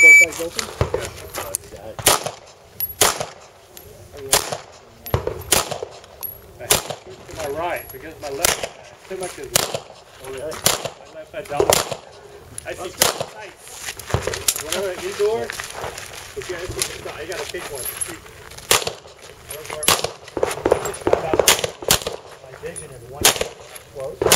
both sides open? Yeah. To my right, because my left stomach is Okay. my left side down. I see two sights. Whenever indoor, if you gotta pick one. My vision is one close.